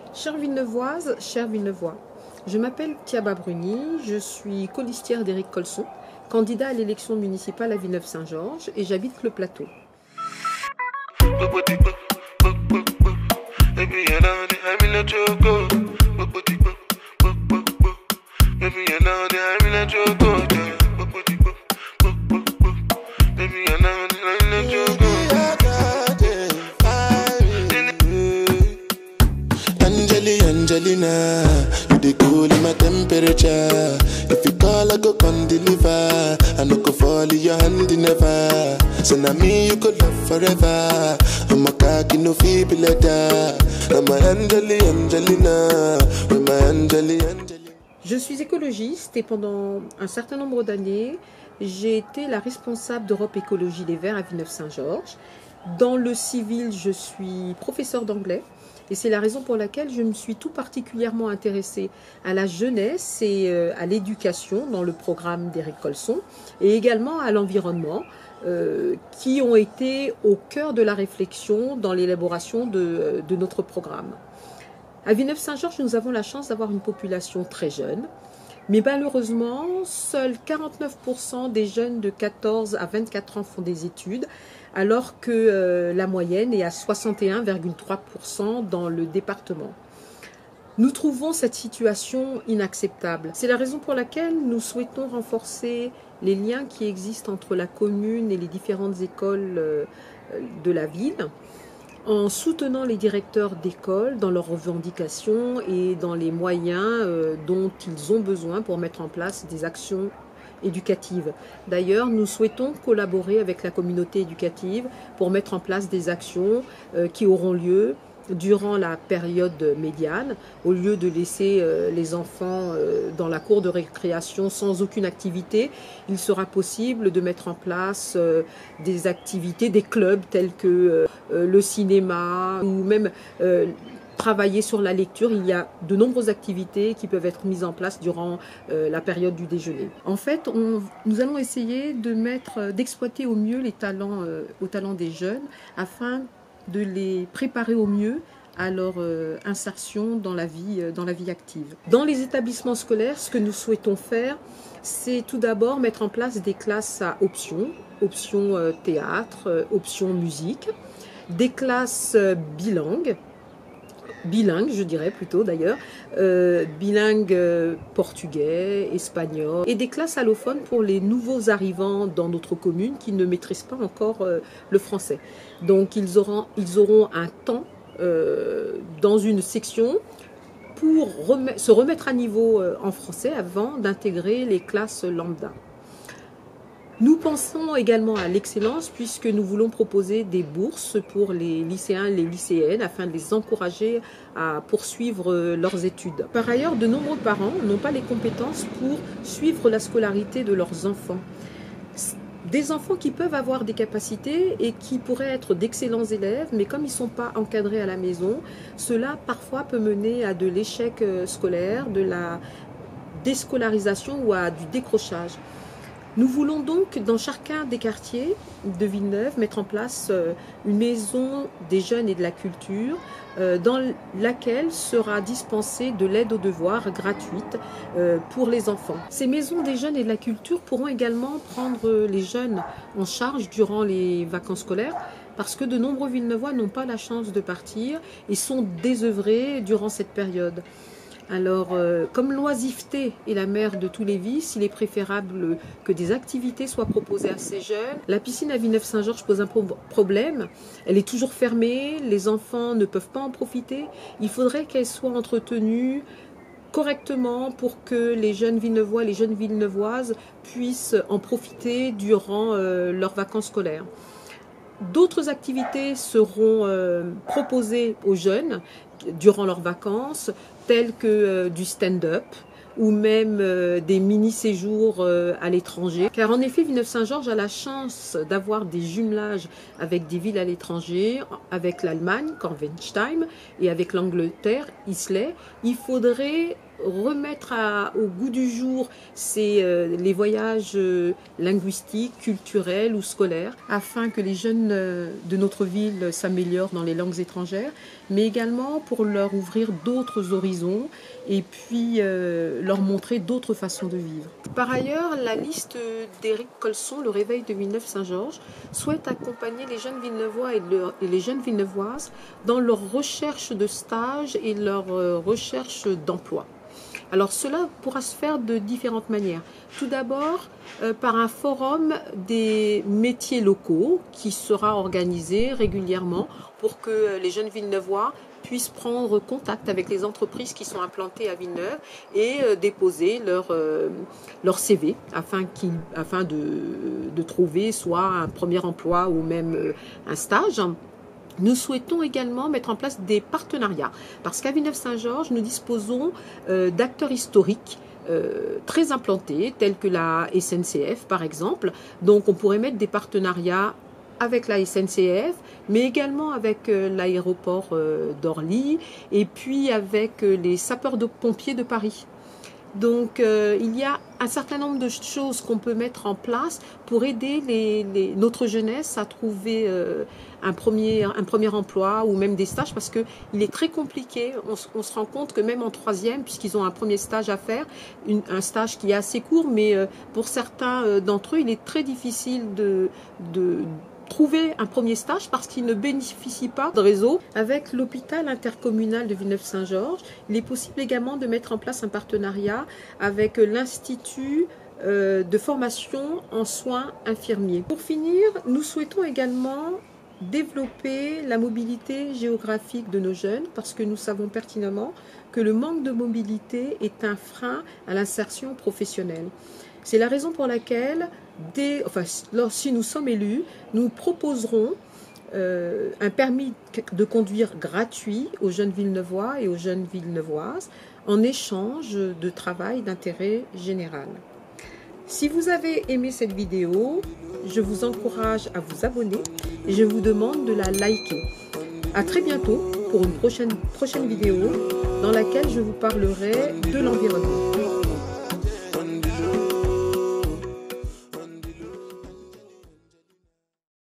Chère Villeneuvoise, chère Villeneuvois, je m'appelle Thiaba Bruni, je suis colistière d'Éric Colson, candidat à l'élection municipale à Villeneuve-Saint-Georges et j'habite le Plateau. Angelina, you the cool in my temperature. If you call, I go come deliver. I no go fall in your hand never. So now me you could love forever. I'm a cocky no feeble letter. I'm my Angelina, I'm my Angelina. Je suis écologiste et pendant un certain nombre d'années, j'ai été la responsable d'Europe Écologie Les Verts à Villeneuve-Saint-Georges. Dans le civil, je suis professeure d'anglais. Et c'est la raison pour laquelle je me suis tout particulièrement intéressée à la jeunesse et à l'éducation dans le programme d'Éric Colson et également à l'environnement qui ont été au cœur de la réflexion dans l'élaboration de notre programme. À Villeneuve-Saint-Georges, nous avons la chance d'avoir une population très jeune, mais malheureusement, seuls 49% des jeunes de 14 à 24 ans font des études, alors que la moyenne est à 61,3% dans le département. Nous trouvons cette situation inacceptable. C'est la raison pour laquelle nous souhaitons renforcer les liens qui existent entre la commune et les différentes écoles de la ville, en soutenant les directeurs d'école dans leurs revendications et dans les moyens dont ils ont besoin pour mettre en place des actions éducative. D'ailleurs, nous souhaitons collaborer avec la communauté éducative pour mettre en place des actions qui auront lieu durant la période médiane. Au lieu de laisser les enfants dans la cour de récréation sans aucune activité, il sera possible de mettre en place des activités, des clubs tels que le cinéma ou même travailler sur la lecture. Il y a de nombreuses activités qui peuvent être mises en place durant la période du déjeuner. En fait, nous allons essayer d'exploiter au mieux les talents des jeunes afin de les préparer au mieux à leur insertion dans la vie active. Dans les établissements scolaires, ce que nous souhaitons faire, c'est tout d'abord mettre en place des classes à options théâtre, options musique, des classes bilingues, je dirais plutôt d'ailleurs, bilingue portugais, espagnol, et des classes allophones pour les nouveaux arrivants dans notre commune qui ne maîtrisent pas encore le français. Donc ils auront un temps dans une section pour se remettre à niveau en français avant d'intégrer les classes lambda. Nous pensons également à l'excellence puisque nous voulons proposer des bourses pour les lycéens et les lycéennes afin de les encourager à poursuivre leurs études. Par ailleurs, de nombreux parents n'ont pas les compétences pour suivre la scolarité de leurs enfants. Des enfants qui peuvent avoir des capacités et qui pourraient être d'excellents élèves, mais comme ils ne sont pas encadrés à la maison, cela parfois peut mener à de l'échec scolaire, de la déscolarisation ou à du décrochage. Nous voulons donc, dans chacun des quartiers de Villeneuve, mettre en place une maison des jeunes et de la culture dans laquelle sera dispensée de l'aide aux devoirs gratuite pour les enfants. Ces maisons des jeunes et de la culture pourront également prendre les jeunes en charge durant les vacances scolaires parce que de nombreux Villeneuvois n'ont pas la chance de partir et sont désœuvrés durant cette période. Alors, comme l'oisiveté est la mère de tous les vices, il est préférable que des activités soient proposées à ces jeunes. La piscine à Villeneuve-Saint-Georges pose un problème. Elle est toujours fermée, les enfants ne peuvent pas en profiter. Il faudrait qu'elle soit entretenue correctement pour que les jeunes Villeneuvois et les jeunes Villeneuvoises puissent en profiter durant leurs vacances scolaires. D'autres activités seront proposées aux jeunes durant leurs vacances, telles que du stand-up ou même des mini-séjours à l'étranger. Car en effet, Villeneuve-Saint-Georges a la chance d'avoir des jumelages avec des villes à l'étranger, avec l'Allemagne, Kornwestheim, et avec l'Angleterre, Islay. Il faudrait remettre au goût du jour les voyages linguistiques, culturels ou scolaires, afin que les jeunes de notre ville s'améliorent dans les langues étrangères, mais également pour leur ouvrir d'autres horizons et puis leur montrer d'autres façons de vivre. Par ailleurs, la liste d'Éric Colson, Le Réveil de Villeneuve-Saint-Georges, souhaite accompagner les jeunes Villeneuvois et les jeunes Villeneuvoises dans leur recherche de stage et leur recherche d'emploi. Alors cela pourra se faire de différentes manières. Tout d'abord, par un forum des métiers locaux qui sera organisé régulièrement pour que les jeunes Villeneuvois puissent prendre contact avec les entreprises qui sont implantées à Villeneuve et déposer leur CV afin de trouver soit un premier emploi ou même un stage. Nous souhaitons également mettre en place des partenariats parce qu'à Villeneuve-Saint-Georges, nous disposons d'acteurs historiques très implantés, tels que la SNCF par exemple. Donc on pourrait mettre des partenariats avec la SNCF, mais également avec l'aéroport d'Orly et puis avec les sapeurs-pompiers de Paris. Donc il y a un certain nombre de choses qu'on peut mettre en place pour aider notre jeunesse à trouver un premier emploi ou même des stages, parce qu'il est très compliqué. On se rend compte que même en troisième, puisqu'ils ont un premier stage à faire, un stage qui est assez court, mais pour certains d'entre eux, il est très difficile de trouver un premier stage parce qu'ils ne bénéficient pas de réseau. Avec l'hôpital intercommunal de Villeneuve-Saint-Georges, il est possible également de mettre en place un partenariat avec l'Institut de formation en soins infirmiers. Pour finir, nous souhaitons également développer la mobilité géographique de nos jeunes parce que nous savons pertinemment que le manque de mobilité est un frein à l'insertion professionnelle. C'est la raison pour laquelle, si nous sommes élus, nous proposerons un permis de conduire gratuit aux jeunes Villeneuvois et aux jeunes Villeneuvoises en échange de travail d'intérêt général. Si vous avez aimé cette vidéo, je vous encourage à vous abonner et je vous demande de la liker. À très bientôt pour une prochaine vidéo dans laquelle je vous parlerai de l'environnement.